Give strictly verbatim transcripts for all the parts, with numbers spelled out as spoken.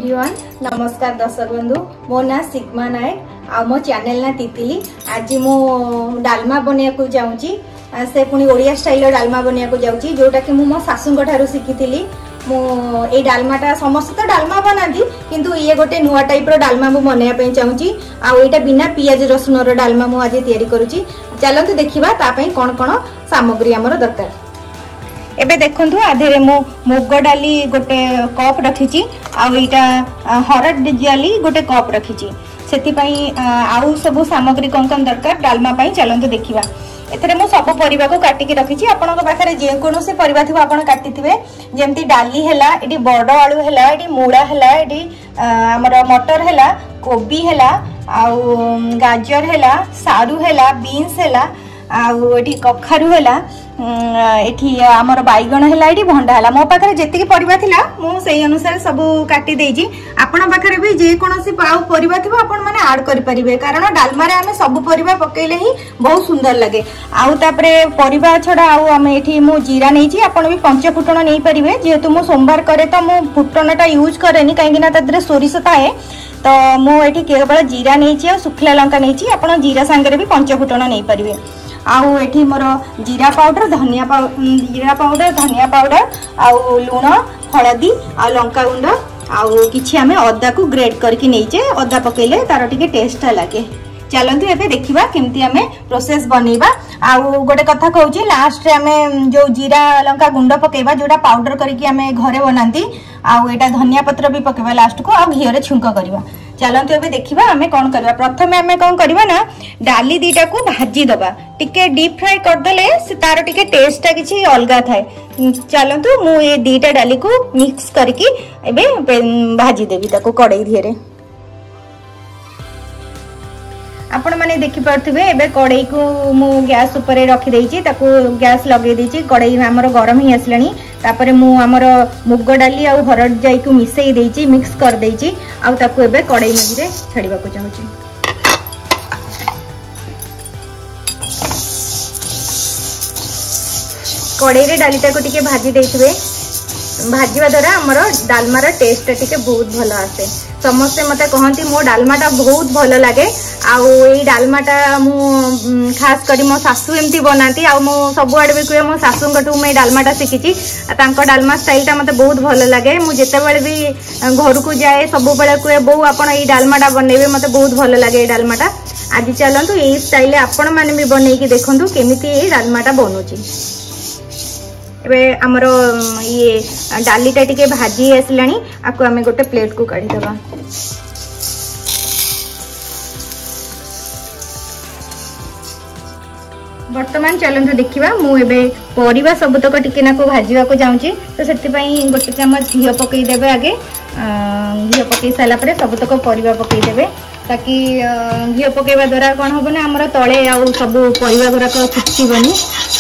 Everyone नमस्कार दर्शक बंधु मो ना सिग्मा नायक आ मो चैनल ना तितिली आज मो डालमा बनिया को जाऊँगी से पुणी ओडिया स्टाइल डालमा बनिया को जाऊँगी जोटा कि मो सासू ठारू शिखी मो ए डालमाटा समस्त तो डालमा बनाती किंतु ये गोटे नुआ टाइप रो डालमा मु बनैया चाहूँगी आईटा बिना पियाज रसुन रो डालमा मु आज तैयारी करुँची चलते देखा तापाई कौन कौन सामग्री आमर दरकार। एबे देखंतु आधे मु मुग डाली गोटे कप रखीची आईटा हरड डाली गोटे कप रखीची सेति पई आउ सब सामग्री कौन कौन दरकार डालमा पई चलते देखिबा। एथरे मु सब परिबा को काटिकी रखीची आपनक पाखरे जे कोनोसी परिबा थिबा आपण काटिथिबे जेमती डाली हैला एडी बड़ आलू हैला एडी मूळा हैला एडी हमर मटर हैला कोबी हैला आउ गाजर हैला सारू हैला बीन्स हैला आउ एठी कखारू हैला एठी हमर बैगण हैला एठी भंडा हैला मो पाखरे जेतिकी परिबा थिला मु सेही अनुसार सब काटी देइजी आपण पाखरे भी जे कोनोसी पाउ परिबा थिबा आपण माने ऐड करि परिबे कारण डालमा रे हमें सब परिबा पकेले ही बहुत सुंदर लगे। आउ तापरे परिबा छडा आउ हमें एठी मु जीरा नेइची आपण भी पंच फुटण नै परिबे जेहेतु मु सोमवार करे त मु फुटणटा यूज करेनी काहेकि ना तदरे सोरिष थाए तो मु एठी केवल जीरा नेइची आ सुखला लंका नेइची आपण जीरा संगे भी पंच फुटण नै परिबे। आउ एठी मोर जीरा पाउडर धनिया जीरा पाउडर धनिया पाउडर आउ लुण हलदी आ लंका गुंड आउ किछि हमें अदा को ग्रेट करके नैचे अदा पकेले तार टिके टेस्ट लागे। चलतु एबे देखिबा केमती हमें प्रोसेस बनैबा। आउ गोटे कथा कहूची लास्ट रे हमें जो जीरा लंका गुंड पकेबा जोटा पाउडर करके हमें घरे बनाती आउ एटा धनिया पत्र भी पकेबा लास्ट को आउ घियो रे छुंक करबा। चलतु एबे देखिबा हमें कौन करबा। प्रथमे हमें कौन करबा ना डाली दीटा को भाजी दबा टिके डीप फ्राई कर देले से तार टिके टेस्ट किछि अलगा थाए। चलतु मु ये दीटा डाली को मिक्स करके एबे भाजी देबी ताको कड़ाई धिरे। आपण माने देखि परथिबे एबे कड़ाई को मु गैस ऊपर रखी देइची ताको गैस लगे देइची कड़ाई हमर गरम ही आसलानी तापरे मु हमर मुग डाली आ हरड जाई को मिसई देइची मिक्स कर देइची आ ताको एबे कड़ाई मझिरे छाड़ीबा को चाहूची। कड़ाई रे डालीटा को टिके भाजी देइथिबे भाजीवा द्वारा हमर डालमार टेस्ट टिके बहुत भल आसे। समस्ते मते कहती मो डालमाटा बहुत भल लगे आउ ए डालमाटा मु खास करी मो सासू एमती बनाती आउ मो सब आडे भी कहे मो सासूंकटू मैं डालमाटा शिखी तांको डालमा स्टाइलटा मते बहुत भल लगे। मु जेते बेले भी घर को जाए सब बेले कहे बो आपण ए डालमाटा बनेबे मते बहुत भल लगे ए डालमाटा। आज चलंतु ए स्टाइल आपण माने भी बनेकी देखंतु केमिति ए डालमाटा बनुची। एबे हमरो ये डालीटा टिके भाजी आसलानी आको हमें गोटे प्लेट को काढी दबा। वर्तमान चलंतु देखिबा मु एबे परिबा सबतक टिके ना को भाजीवा को जाउची तो सेति पई गोटे चम्मच घियो पकई देबे आगे घियो पकई साला परे सबतक परिबा पकई देबे ताकि घियो पकेबा द्वारा कोन होबो ना हमरो तळे आ सब परिबा गुरा को फुटबनी।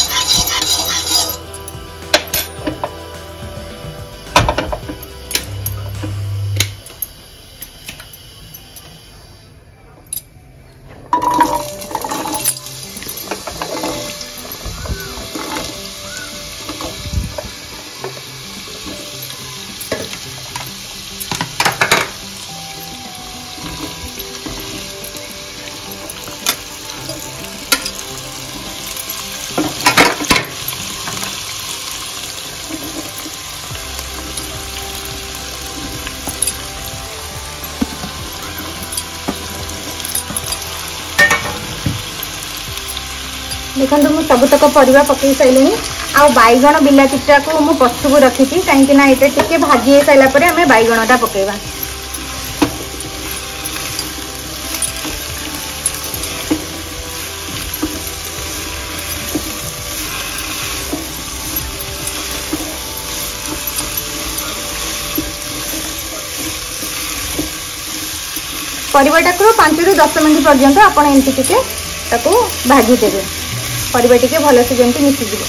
देखो मुझे सबतक परिबा पकई सारे आ बैगण बिलातीटा को मु पछकू रखी कहीं ना ये टे भाजी सारा पर आम बैगणटा पकेबा। परिबाटा को पांच रु दस मिनट पर्यंत आपण एमती टिके ताको भाजी देबे परिबा टिके भल से जंती मिसी जिवो।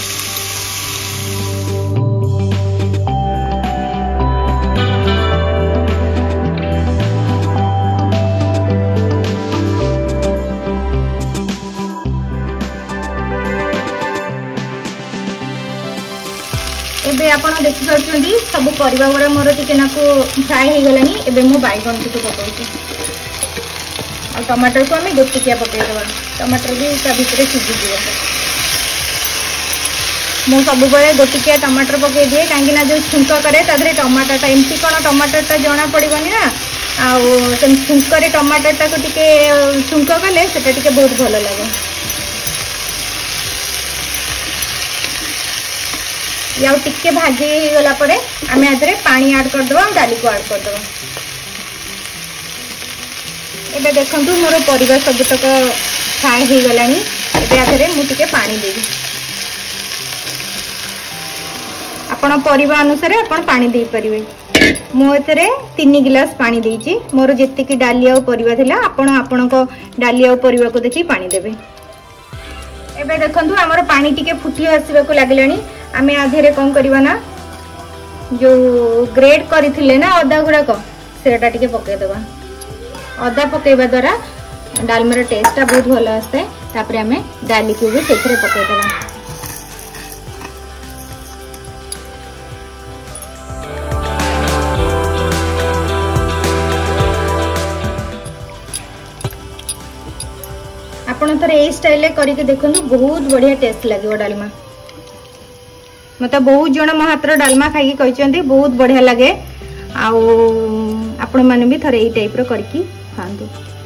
आपण देखि पारुछंती सब परिबा गुरा मोर टिके नाको फ्राई हो गलानी। एबे मु बैगन टिके पकाउची और टमाटर को हमें गोटिकिया पकाई देबा। टमाटर भी ता भितरे सिझी दियो। मु सब बळे गोटिकिया टमाटर पकाई दिए काहेकि ना जो छुंक करे तादरे टमाटर ता एमती कोन टमाटर ता जणा पड़िबनी ना आउ तम छुंक करे टमाटर ता को टिके छुंक कले सेटा टिके बहुत भलो लागे। या टिके भाजी गला परे आमे आदरे पानी ऐड कर दबा डाली को ऐड कर दबा। एबे देखंतु मोर परिवा सब तक फ्राई हो गलानी। एबे आदरे मु टिके पानी देबी। आपण परिवा अनुसार आपण पानी दे परिवे। मु एतरे तीन गिलास पानी देइची। मोर जेति की डाली आ परिवा थिला आपण आपण को डाली आ परिवा को देखि पानी देबे। एबे देखंतु हमर पानी टिके फुटी आसीबा को लागलानी। आमे आधेरे कोन करबा ना जो ग्रेट करिथिले ना अदा गुडा को सेटा टिके पके देबा। अदा पकेबा द्वारा डालमार टेस्टटा बहुत भलो आस्ते। तापरे आमे डाली को भी सेथरे पके देबा। आपण थरे ए स्टाइल करके देखंतु बहुत बढ़िया टेस्ट लागो डालमा। मत बहुत जन मो हाथ डालमा खाई कहते बहुत बढ़िया लगे। आपण मैंने भी थरे यही टाइप करके खातु।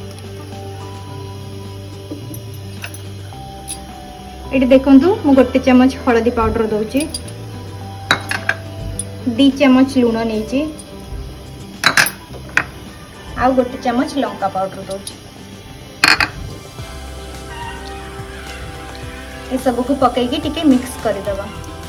ये देखंतु मु गोटे चमच हलदी पाउडर दउची, दी चमच लूण नहीं आ गोटे चमच लंका पाउडर दउची। ये सब को पकईकी टिके मिक्स कर देबा।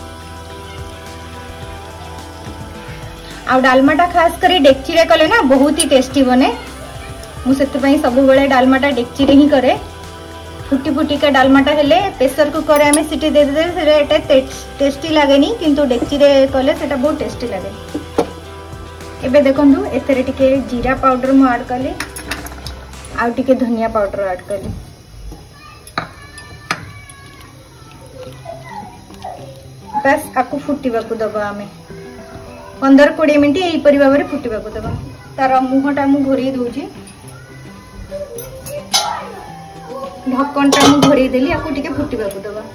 आ डालमाटा खास करी डेक्ची रे कले ना बहुत ही टेस्टी बने। मु सेते पई सब बेले डालमाटा डेक्ची रे ही करे। फुटी फुटी का डालमाटा हेले प्रेशर कुकर रे हमें सीटी दे दे से एटा टेस्टी लागेनी किंतु डेक्ची रे कले सेटा बहुत टेस्टी लागे। एबे देखंतु एथरे टिके जीरा पाउडर मु ऐड कली आ टिके धनिया पाउडर ऐड कली। बस आकु फुटीबा को दबा। हमें पंद्रह कोड़े मिनट यहीपरी भाव में फुटा को देवा। तार मुहटा मु घोरी दूची, ढक्कनटा मु घोरी देली आकु टिके फुटीबा को देवा।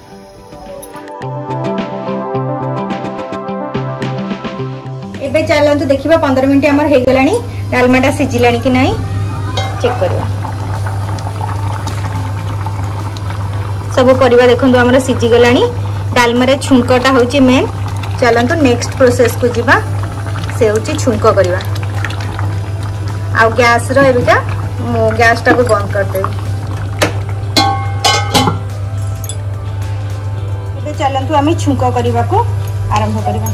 एबे चलंतु देखिबा पंद्रह मिनट हमर हे गलानी। डालमाटा सिजिलानी कि नाही चेक करबा। सब परिबा देखंतु हमर सिजि गलानी। डालमा रे छुंकटा होची मेन। चलंतु नेक्स्ट प्रोसेस को जीवा। से होची छुंक करवा। आ गैस रो एबिका गैस टा को बंद कर देबी। एबे चलंतु आमी छुंक करबा को आरंभ करबा।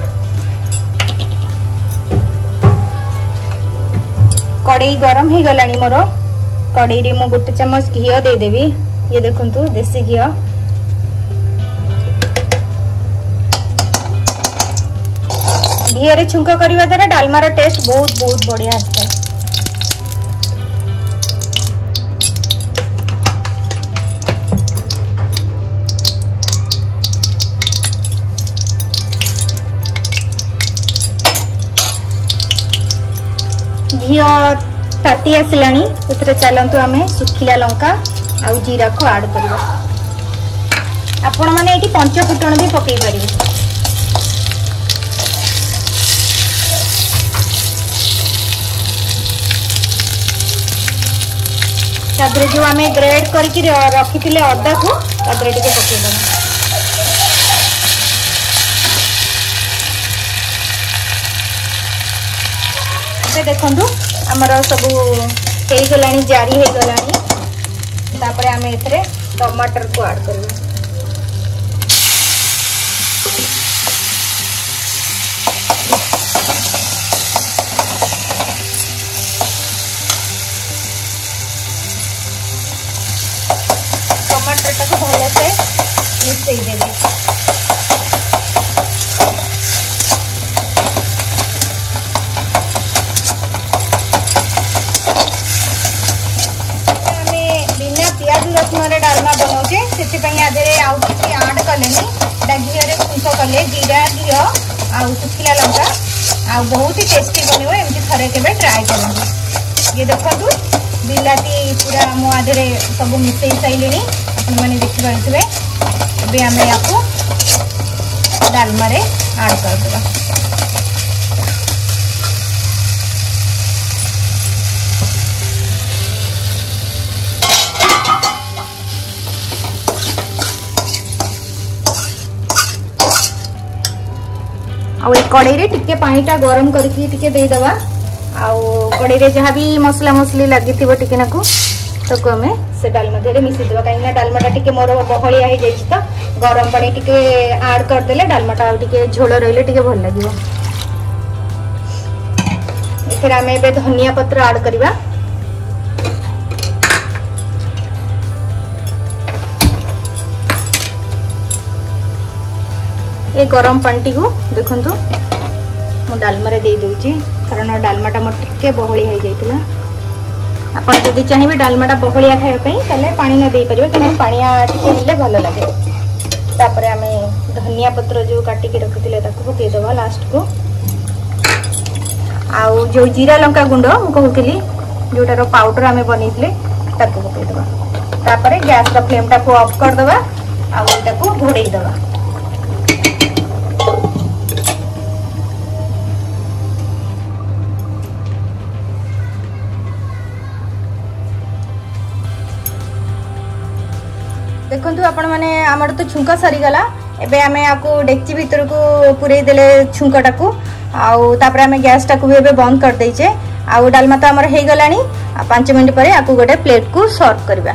कढ़ाई गरम ही गलानी मोर। कढ़ाई रे मु गोटे चम्मच घी दे देबी। ये देखंतु देसी घी। घी छुंक करने द्वारा डालमार टेस्ट बहुत बहुत बढ़िया आसता है। घी ताती आसलानी। चलतु आम सुखिला लंका आ जीरा को ऐड करवा। आपण मैंने ये पंच फुटण भी पकई पारे। तादरे जो आम ग्रेड करके रखी थे अदा को तादरे टिके पकेदेबा। ए देखंतु हमर सब हे गलानी जारी हे गलानी। तापरे आम एथरे टमाटर को ऐड करबा। टमाटर को भल से मिसई देबे। बिना प्याज रसुन डालमा बनाऊे से आधे आउ किसी ऐड कले घी छुंक कले जीरा घी आउ सुखिला लंका आ बहुत ही टेस्टी बनियो एमती थरे केबे ट्राई करंतु। ये देखंतु बिलाती पूरा मो आधे सब मिसई साइलेनी अपन माने देखि पाइथिबे। एबे हमें याको डालमा रे ऐड कर देबा। आउ कड़े रे टिके पानीटा गरम करके टिके दे दवा। आउ कड़े रे जहाँ भी मसला मसली लगी थी टिके नाकू तो हमें से डालमा रे मिसी देवा। कहीं डालमाटा टिके मोर बहलिया हो जाइए तो गरम पानी टिके ऐड करदेले डालमाटा टिके झोल रहिले टिके भल लागिवो। फिर आम ए धनिया पत्र ऐड करवा। ये गरम पानी को देखंतु मु डालमा रे दे दोची कारण डालमाटा मोर टिके बहलिया हो जाइतिला। आपण जदि चाहिबे डालमाटा बहलिया खाय पई तले पानी न दे परिबे कारण पानिया टिके हेले भलो लागे। तापरे आमे धनिया पत्र जो काटी के रखिथिले ताको पके दबा लास्ट को। आउ जो जीरा लंका गुंड मु कहउथिली जोटार पाउडर आमे बनेइथिले ताको पके दबा। तापरे गैस रा फ्लेम टा को ऑफ कर दबा। आउ एटा को घोड़ेई दबा। देखंतु आपण माने आमर तो छुंका सरी गला। एबे आमे आको डेक्ची भीतर को पुरे देले छुंकाटा को। आउ तापर आमे गैस टा को भी एबे बंद कर देइचे। आउ डालमा तो आमर हे गलानी। आ पाँच मिनिट परे आको गोटे प्लेट को सर्व करबा।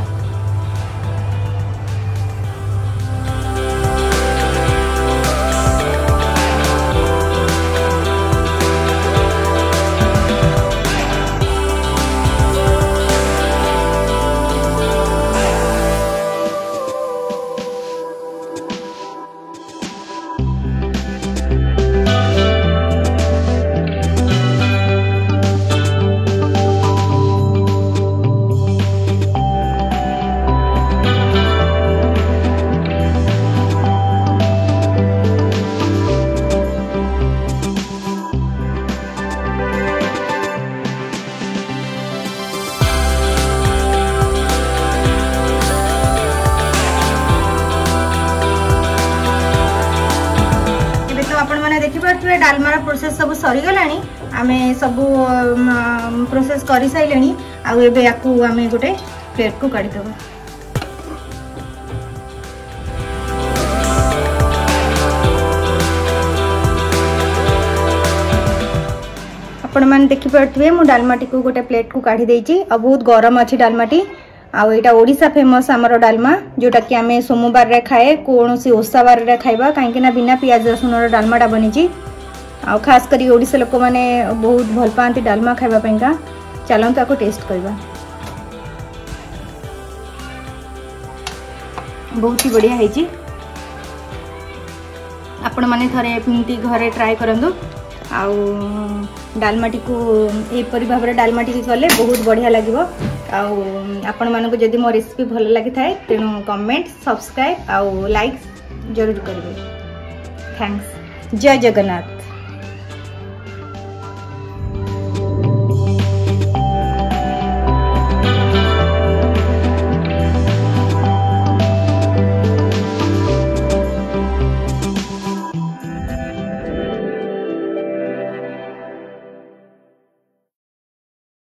देखिए डालमार प्रोसेस सब सरी गलानी। आमे सब प्रोसेस करि साइलेनी। आउ एबे याकू आमे गोटे प्लेट को काढी देबा। आपण मान देखि पड़थबे मु डालमाटी को गोटे प्लेट को काढी देइची। आ बहुत गरम अछि डालमाटी। आउ एटा ओडिसा फेमस हमरो डालमा जोटा कि आमे सोमवार रे खाए कोनोसी ओसा बार रे खाइबा काहे ना बिना पियाज रसुन रो डालमाटा बनिची। आ खास करी ओडिसा लोक माने बहुत भल पांती डालमा खाइबा पेंका। चलंतु आको टेस्ट करबा। बहुत ही बढ़िया हेची। आपण माने थरे एमती घरे ट्राई करंदु। आउ डालमाटी को एपरी भाव डालमाटी कले बहुत बढ़िया लगे। आपण मानक जदि मो रेसिपी भल लगी थाए तेणु कमेंट सब्सक्राइब आउ लाइक जरूर करेंगे। थैंक्स। जय जगन्नाथ।